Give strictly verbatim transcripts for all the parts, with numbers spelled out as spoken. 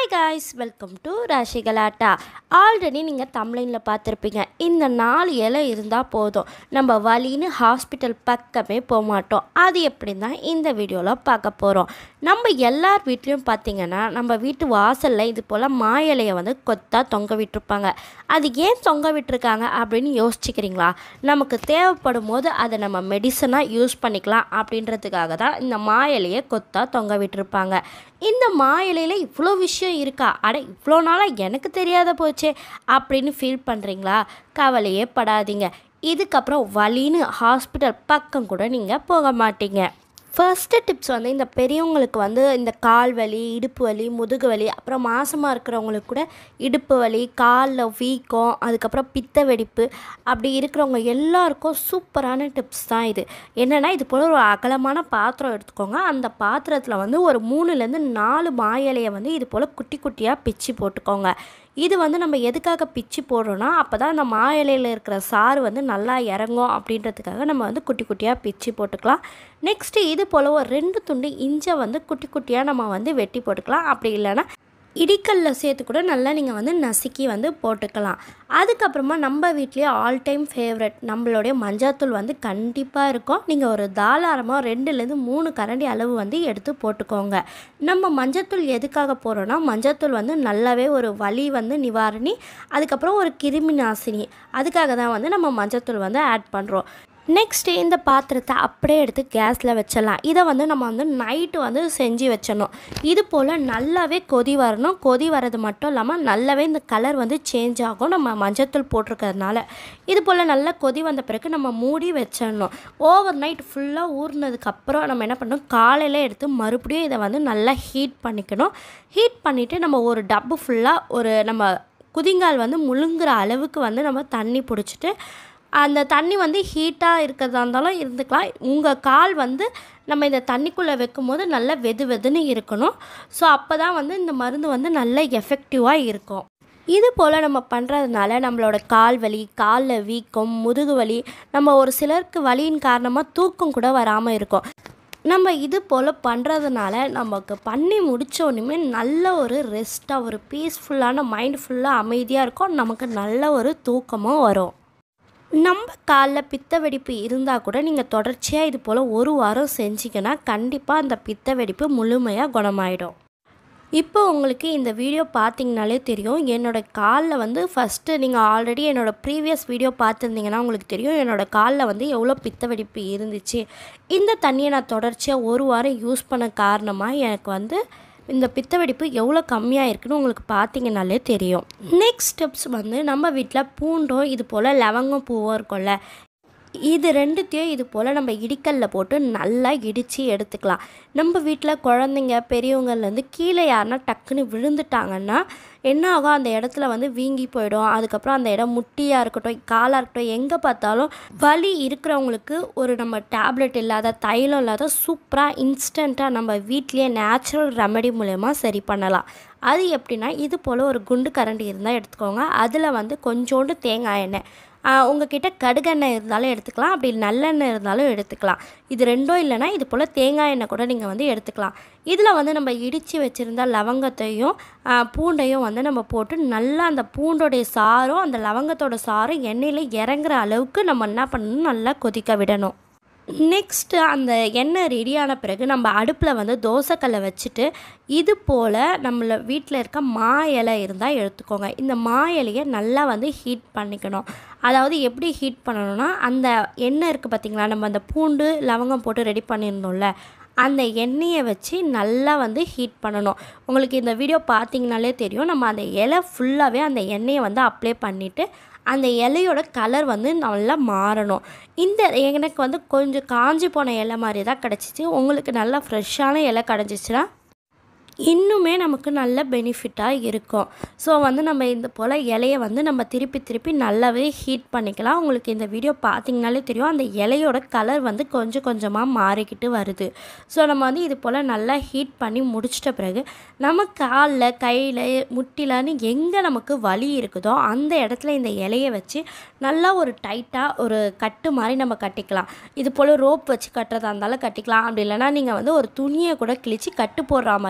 Hi guys, welcome to Rashi Galata. Already நீங்கள் தமிழில் பார்த்துருப்பீங்க. இந்த நாலு இலை இருந்தால் போதும், நம்ம வலின்னு ஹாஸ்பிட்டல் பக்கமே போக மாட்டோம். அது எப்படி தான் இந்த வீடியோவில் பார்க்க போகிறோம். நம்ம எல்லார் வீட்லேயும் பார்த்திங்கன்னா நம்ம வீட்டு வாசலில் இது போல் மா இலையை வந்து கொத்தாக தொங்க விட்டுருப்பாங்க. அது ஏன் தொங்க விட்டுருக்காங்க அப்படின்னு யோசிச்சுக்கிறீங்களா? நமக்கு தேவைப்படும் போது அதை நம்ம மெடிசனாக யூஸ் பண்ணிக்கலாம் அப்படின்றதுக்காக தான் இந்த மா இலையை கொத்தாக தொங்க விட்டுருப்பாங்க. இந்த மா இலையில் இவ்வளோ விஷயம் இருக்கா, அட இவ்வளோ நாளாக எனக்கு தெரியாத போச்சே அப்படின்னு ஃபீல் பண்ணுறீங்களா? கவலையே படாதீங்க. இதுக்கப்புறம் வலின்னு ஹாஸ்பிட்டல் பக்கம் கூட நீங்கள் போக மாட்டீங்க. ஃபர்ஸ்ட்டு டிப்ஸ் வந்து இந்த பெரியவங்களுக்கு வந்து இந்த கால் வலி, இடுப்பு வலி, முதுகு வலி, அப்புறம் மாசமாக இருக்கிறவங்களுக்கு கூட இடுப்பு வலி, காலில் வீக்கம், அதுக்கப்புறம் பித்த வெடிப்பு அப்படி இருக்கிறவங்க எல்லாருக்கும் சூப்பரான டிப்ஸ் தான் இது. என்னென்னா, இது போல் ஒரு அகலமான பாத்திரம் எடுத்துக்கோங்க. அந்த பாத்திரத்தில் வந்து ஒரு மூணுலேருந்து நாலு மா இலையை வந்து இது போல் குட்டி குட்டியாக பிச்சு போட்டுக்கோங்க. இது வந்து நம்ம எதுக்காக பிச்சு போடுறோன்னா, அப்போ தான் அந்த மா இலையில் இருக்கிற சாறு வந்து நல்லா இறங்கும் அப்படின்றதுக்காக நம்ம வந்து குட்டி குட்டியாக பிச்சு போட்டுக்கலாம். நெக்ஸ்ட்டு இது போல் ஒரு ரெண்டு துண்டு இஞ்சை வந்து குட்டி குட்டியாக நம்ம வந்து வெட்டி போட்டுக்கலாம். அப்படி இல்லைன்னா இடிக்கல்ல சேர்த்து கூட நல்லா நீங்கள் வந்து நசுக்கி வந்து போட்டுக்கலாம். அதுக்கப்புறமா நம்ம வீட்லேயே ஆல் டைம் ஃபேவரட் நம்மளுடைய மஞ்சாத்தூள் வந்து கண்டிப்பாக இருக்கும். நீங்கள் ஒரு தாராளமாக ரெண்டுலேருந்து மூணு கரண்டி அளவு வந்து எடுத்து போட்டுக்கோங்க. நம்ம மஞ்சத்தூள் எதுக்காக போடுறோன்னா, மஞ்சத்தூள் வந்து நல்லாவே ஒரு வலி வந்து நிவாரணி, அதுக்கப்புறம் ஒரு கிருமி நாசினி, அதுக்காக தான் வந்து நம்ம மஞ்சத்தூள் வந்து ஆட் பண்ணுறோம். நெக்ஸ்ட்டு இந்த பாத்திரத்தை அப்படியே எடுத்து கேஸில் வச்சிடலாம். இதை வந்து நம்ம வந்து நைட்டு வந்து செஞ்சு வச்சிடணும். இது போல் நல்லாவே கொதி வரணும். கொதி வர்றது மட்டும் இல்லாமல் நல்லாவே இந்த கலர் வந்து சேஞ்ச் ஆகும் நம்ம மஞ்சத்தூள் போட்டிருக்கிறதுனால. இது போல் நல்லா கொதி வந்த பிறகு நம்ம மூடி வச்சிடணும். ஓவர் நைட் ஃபுல்லாக ஊறினதுக்கப்புறம் நம்ம என்ன பண்ணணும், காலையில் எடுத்து மறுபடியும் இதை வந்து நல்லா ஹீட் பண்ணிக்கணும். ஹீட் பண்ணிவிட்டு நம்ம ஒரு டப்பு ஃபுல்லாக ஒரு நம்ம குதிங்கால் வந்து முழுங்குற அளவுக்கு வந்து நம்ம தண்ணி பிடிச்சிட்டு, அந்த தண்ணி வந்து ஹீட்டாக இருக்கிறதா இருந்தாலும் இருந்துக்கலாம். உங்கள் கால் வந்து நம்ம இந்த தண்ணிக்குள்ளே வைக்கும் போது நல்லா வெது வெதுன்னு இருக்கணும். ஸோ அப்போ தான் வந்து இந்த மருந்து வந்து நல்ல எஃபெக்டிவாக இருக்கும். இது போல் நம்ம பண்ணுறதுனால நம்மளோட கால் வலி, காலில் வீக்கம், முதுகு வலி, நம்ம ஒரு சிலருக்கு வலியின் காரணமாக தூக்கம் கூட வராமல் இருக்கும். நம்ம இது போல் பண்ணுறதுனால நமக்கு பண்ணி முடித்தோடனே நல்ல ஒரு ரெஸ்ட்டாக, ஒரு பீஸ்ஃபுல்லான மைண்ட் ஃபுல்லாக அமைதியாக இருக்கும். நமக்கு நல்ல ஒரு தூக்கமும் வரும். நம்ம காலில் பித்த வெடிப்பு இருந்தால் கூட நீங்கள் தொடர்ச்சியாக இது போல் ஒரு வாரம் செஞ்சிங்கன்னா கண்டிப்பாக அந்த பித்த வெடிப்பு முழுமையாக குணமாயிடும். இப்போ உங்களுக்கு இந்த வீடியோ பார்த்திங்கனாலே தெரியும், என்னோடய காலில் வந்து ஃபஸ்ட்டு நீங்கள் ஆல்ரெடி என்னோடய ப்ரீவியஸ் வீடியோ பார்த்துருந்தீங்கன்னா உங்களுக்கு தெரியும் என்னோடய காலில் வந்து எவ்வளோ பித்த வெடிப்பு இருந்துச்சு. இந்த தண்ணியை நான் தொடர்ச்சியாக ஒரு வாரம் யூஸ் பண்ண காரணமாக எனக்கு வந்து இந்த பித்த வெடிப்பு எவ்வளோ கம்மியாக இருக்குன்னு உங்களுக்கு பார்த்தீங்கனாலே தெரியும். நெக்ஸ்ட் ஸ்டெப்ஸ் வந்து நம்ம வீட்டில் பூண்டும் இது போல் லவங்கம் பூவும் இருக்கும்ல, இது ரெண்டுத்தையும் இது போல் நம்ம இடிக்கல்ல போட்டு நல்லா இடித்து எடுத்துக்கலாம். நம்ம வீட்டில் குழந்தைங்க பெரியவங்கள்லேருந்து கீழே யாருன்னா டக்குன்னு விழுந்துட்டாங்கன்னா என்ன ஆகும், அந்த இடத்துல வந்து வீங்கி போயிடும். அதுக்கப்புறம் அந்த இடம் முட்டியாக இருக்கட்டும், காலாக இருக்கட்டும், எங்கே பார்த்தாலும் வலி இருக்கிறவங்களுக்கு ஒரு நம்ம டேப்லெட் இல்லாத, தைலம் இல்லாத சூப்பராக இன்ஸ்டண்ட்டாக நம்ம வீட்லேயே நேச்சுரல் ரெமெடி மூலயமா சரி பண்ணலாம். அது எப்படின்னா, இது போல் ஒரு குண்டு கரண்டி இருந்தால் எடுத்துக்கோங்க. அதில் வந்து கொஞ்சோண்டு தேங்காய் எண்ணெய், உங்கள்கிட்ட கடுகெண்ணெய் இருந்தாலும் எடுத்துக்கலாம், அப்படி நல்லெண்ணெய் இருந்தாலும் எடுத்துக்கலாம். இது ரெண்டும் இல்லைனா இது போல் தேங்காய் எண்ணெய் கூட நீங்கள் வந்து எடுத்துக்கலாம். இதில் வந்து நம்ம இடித்து வச்சுருந்த லவங்கத்தையும் பூண்டையும் வந்து நம்ம போட்டு நல்லா அந்த பூண்டோடைய சாரும் அந்த லவங்கத்தோட சாரும் எண்ணெயில் இறங்குற அளவுக்கு நம்ம என்ன பண்ணணும், நல்லா கொதிக்க விடணும். நெக்ஸ்ட்டு அந்த எண்ணெய் ரெடியான பிறகு நம்ம அடுப்பில் வந்து தோசைக்கல்லை வச்சுட்டு இது போல் நம்மள வீட்டில் இருக்க மா இலை இருந்தால் எடுத்துக்கோங்க. இந்த மா இலையை நல்லா வந்து ஹீட் பண்ணிக்கணும். அதாவது எப்படி ஹீட் பண்ணணும்னா, அந்த எண்ணெய் இருக்குது பார்த்திங்களா, நம்ம அந்த பூண்டு லவங்கம் போட்டு ரெடி பண்ணியிருந்தோம்ல, அந்த எண்ணெயை வச்சு நல்லா வந்து ஹீட் பண்ணணும். உங்களுக்கு இந்த வீடியோ பார்த்திங்கனாலே தெரியும், நம்ம அந்த இலை ஃபுல்லாகவே அந்த எண்ணெயை வந்து அப்ளை பண்ணிவிட்டு அந்த இலையோட கலர் வந்து நல்லா மாறணும். இந்த எனக்கு வந்து கொஞ்சம் காஞ்சி போன இலை மாதிரி தான் கிடச்சிச்சு. உங்களுக்கு நல்லா ஃப்ரெஷ்ஷான இலை கிடச்சிச்சின்னா இன்னுமே நமக்கு நல்ல பெனிஃபிட்டாக இருக்கும். ஸோ வந்து நம்ம இந்த போல் இலையை வந்து நம்ம திருப்பி திருப்பி நல்லாவே ஹீட் பண்ணிக்கலாம். உங்களுக்கு இந்த வீடியோ பார்த்திங்கனாலே தெரியும், அந்த இலையோட கலர் வந்து கொஞ்சம் கொஞ்சமாக மாறிக்கிட்டு வருது. ஸோ நம்ம வந்து இது போல் நல்லா ஹீட் பண்ணி முடிச்சிட்ட பிறகு நம்ம காலில், கையில், முட்டிலான்னு எங்கே நமக்கு வலி இருக்குதோ அந்த இடத்துல இந்த இலையை வச்சு நல்லா ஒரு டைட்டாக ஒரு கட்டு மாதிரி நம்ம கட்டிக்கலாம். இது போல் ரோப் வச்சு கட்டுறதா இருந்தாலும் கட்டிக்கலாம். அப்படி இல்லைனா நீங்கள் வந்து ஒரு துணியை கூட கிழிச்சு கட்டு போடுற மாதிரி கூட நம்ம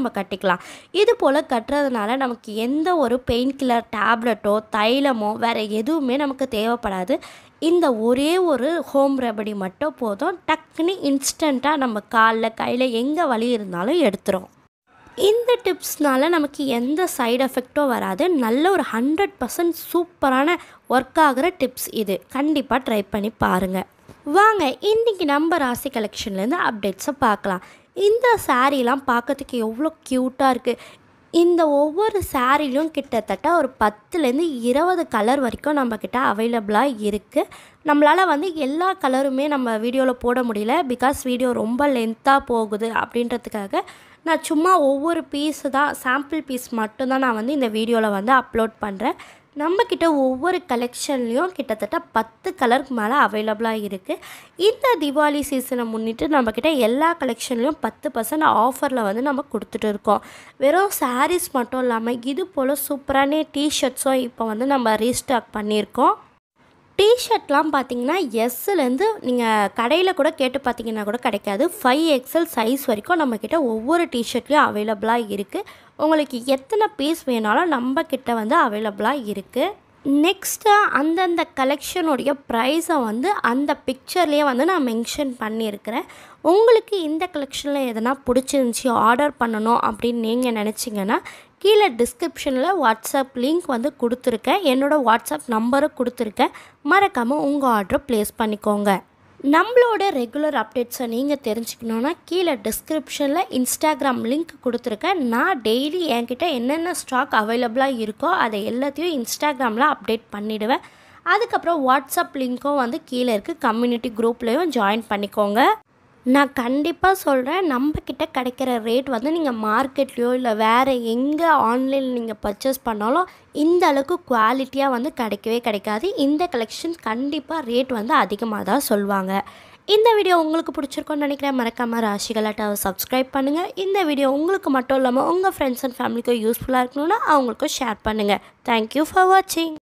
நம்ம கட்டிக்கலாம். இது போல் கட்டுறதுனால நமக்கு எந்த ஒரு பெயின் கில்லர் டேப்லெட்டோ தைலமோ வேறு எதுவுமே நமக்கு தேவைப்படாது. இந்த ஒரே ஒரு ஹோம் ரெமெடி மட்டும் போதும், டக்குன்னு இன்ஸ்டண்ட்டாக நம்ம காலில் கையில் எங்கே வலி இருந்தாலும் எடுத்துரும். இந்த டிப்ஸ்னால் நமக்கு எந்த சைடு எஃபெக்டும் வராது. நல்ல ஒரு ஹண்ட்ரட் பர்சன்ட் சூப்பரான ஒர்க் ஆகிற டிப்ஸ் இது. கண்டிப்பாக ட்ரை பண்ணி பாருங்கள். வாங்க இன்றைக்கி நம்ம ராசி கலெக்ஷன்லேருந்து அப்டேட்ஸை பார்க்கலாம். இந்த சாரீலாம் பார்க்கறதுக்கு எவ்வளோ க்யூட்டாக இருக்குது. இந்த ஒவ்வொரு சாரீலையும் கிட்டத்தட்ட ஒரு பத்துலேருந்து இருபது கலர் வரைக்கும் நம்மக்கிட்ட அவைலபிளாக இருக்குது. நம்மளால் வந்து எல்லா கலருமே நம்ம வீடியோவில் போட முடியல, பிகாஸ் வீடியோ ரொம்ப லென்த்தாக போகுது அப்படின்றதுக்காக நான் சும்மா ஒவ்வொரு பீஸு தான், சாம்பிள் பீஸ் மட்டும்தான் நான் வந்து இந்த வீடியோவில் வந்து அப்லோட் பண்ணுறேன். நம்மக்கிட்ட ஒவ்வொரு கலெக்ஷன்லேயும் கிட்டத்தட்ட பத்து கலருக்கு மேலே அவைலபிளாக இருக்குது. இந்த தீபாவளி சீசனை முன்னிட்டு நம்மக்கிட்ட எல்லா கலெக்ஷன்லேயும் பத்து பர்சன்ட் ஆஃபரில் வந்து நம்ம கொடுத்துட்டு இருக்கோம். வெறும் சாரீஸ் மட்டும் இல்லாமல் இது போல் சூப்பரான டிஷர்ட்ஸும் இப்போ வந்து நம்ம ரீஸ்டாக் பண்ணியிருக்கோம். டிஷர்ட்லாம் பார்த்திங்கன்னா எஸ்லேருந்து நீங்கள் கடையில் கூட கேட்டு பார்த்தீங்கன்னா கூட கிடைக்காது. ஃபைவ் எக்ஸ்எல் சைஸ் வரைக்கும் நம்மக்கிட்ட ஒவ்வொரு டிஷர்ட்லேயும் அவைலபிளாக இருக்குது. உங்களுக்கு எத்தனை பீஸ் வேணாலும் நம்மக்கிட்ட வந்து அவைலபிளாக இருக்குது. நெக்ஸ்ட்டு அந்தந்த கலெக்ஷனுடைய ப்ரைஸை வந்து அந்த பிக்சர்லேயே வந்து நான் மென்ஷன் பண்ணியிருக்கிறேன். உங்களுக்கு இந்த கலெக்ஷனில் எதனா பிடிச்சிருந்துச்சி ஆர்டர் பண்ணணும் அப்படின்னு நீங்கள் நினச்சிங்கன்னா கீழே டிஸ்கிரிப்ஷனில் வாட்ஸ்அப் லிங்க் வந்து கொடுத்துருக்கேன். என்னோடய வாட்ஸ்அப் நம்பரும் கொடுத்துருக்கேன். மறக்காமல் உங்கள் ஆர்டரை ப்ளேஸ் பண்ணிக்கோங்க. நம்மளோட ரெகுலர் அப்டேட்ஸை நீங்கள் தெரிஞ்சுக்கணுன்னா கீழே டிஸ்கிரிப்ஷனில் இன்ஸ்டாகிராம் லிங்க் கொடுத்துருக்கேன். நான் டெய்லி என்கிட்ட என்னென்ன ஸ்டாக் அவைலபிளாக இருக்கோ அதை எல்லாத்தையும் இன்ஸ்டாகிராமில் அப்டேட் பண்ணிவிடுவேன். அதுக்கப்புறம் வாட்ஸ்அப் லிங்க்கும் வந்து கீழே இருக்குது. கம்யூனிட்டி குரூப்லேயும் ஜாயின் பண்ணிக்கோங்க. நான் கண்டிப்பாக சொல்கிறேன், நம்மக்கிட்ட கிடைக்கிற ரேட் வந்து நீங்கள் மார்க்கெட்லேயோ இல்லை வேறு எங்கே ஆன்லைனில் நீங்கள் பர்ச்சேஸ் பண்ணாலும் இந்த அளவுக்கு குவாலிட்டியாக வந்து கிடைக்கவே கிடைக்காது. இந்த கலெக்ஷன் கண்டிப்பாக ரேட் வந்து அதிகமாக தான் சொல்லுவாங்க. இந்த வீடியோ உங்களுக்கு பிடிச்சிருக்கோன்னு நினைக்கிறேன். மறக்காமல் ராசி கலாட்டாவை சப்ஸ்கிரைப் பண்ணுங்கள். இந்த வீடியோ உங்களுக்கு மட்டும் இல்லாமல் உங்கள் ஃப்ரெண்ட்ஸ் அண்ட் ஃபேமிலிக்கும் யூஸ்ஃபுல்லாக இருக்கணும்னா அவங்களுக்கும் ஷேர் பண்ணுங்கள். தேங்க்யூ ஃபார் வாட்சிங்.